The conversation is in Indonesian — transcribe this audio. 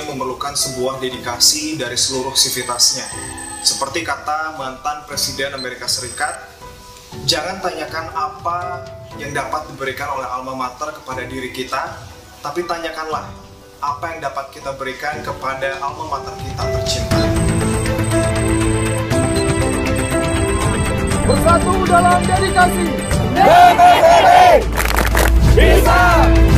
memerlukan sebuah dedikasi dari seluruh sivitasnya. Seperti kata mantan Presiden Amerika Serikat, jangan tanyakan apa yang dapat diberikan oleh alma mater kepada diri kita, tapi tanyakanlah apa yang dapat kita berikan kepada alma mater kita tercinta. Bersatu dalam dedikasi. Bisa!